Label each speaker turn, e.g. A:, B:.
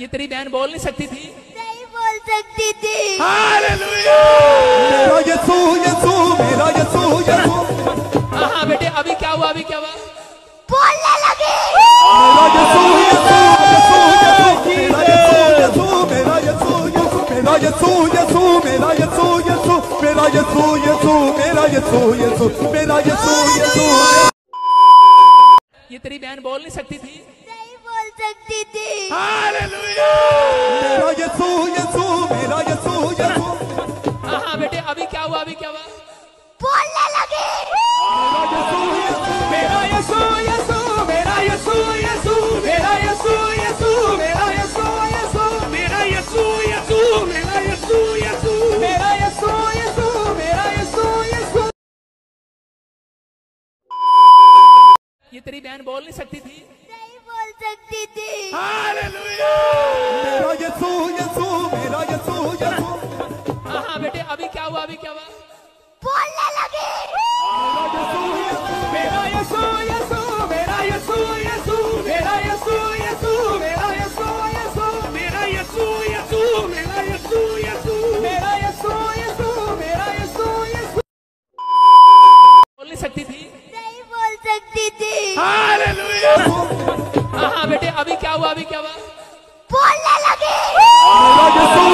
A: ये तेरी बहन बोल नहीं सकती थी?
B: नहीं बोल सकती थी।
A: हालेलुया।
C: मेरा यीशु यीशु मेरा यीशु यीशु।
A: हाँ बेटे अभी क्या हुआ, अभी क्या हुआ?
B: बोलने लगी।
C: मेरा यीशु यीशु यीशु यीशु मेरा यीशु यीशु मेरा यीशु यीशु मेरा यीशु यीशु मेरा यीशु यीशु मेरा यीशु यीशु मेरा यीशु यीशु।
A: ये तेरी बहन बोल नहीं सकती थी?
B: नहीं बोल सकती थी।
A: हालेलुया।
C: मेरा यीशु यीशु मेरा यीशु यीशु।
A: हाँ बेटे अभी क्या हुआ, अभी क्या हुआ?
B: बोलने लगी।
A: मेरा यीशु यीशु मेरा यीशु यीशु मेरा यीशु यीशु मेरा यीशु यीशु मेरा यीशु यीशु मेरा यीशु यीशु मेरा यीशु यीशु मेरा यीशु यीशु। ये तेरी बहन बोल नहीं सकती थी?
B: नहीं बोल सकती थी।
A: हालेलुया।
C: मेरा यीशु यीशु मेरा यीशु यीशु।
A: हाँ बेटे अभी क्या हुआ, अभी क्या हुआ?
B: बोलने लगी।
A: मेरा यीशु यीशु मेरा यीशु यीशु मेरा यीशु यीशु मेरा यीशु यीशु मेरा यीशु यीशु मेरा यीशु यीशु मेरा यीशु यीशु मेरा यीशु यीशु। बोल नहीं सकती थी?
B: नहीं बोल सकती थी।
A: हालेलुया। हाँ बेटे अभी क्या हुआ, अभी क्या हुआ?
B: बोलने लगी।
C: मेरा यीशु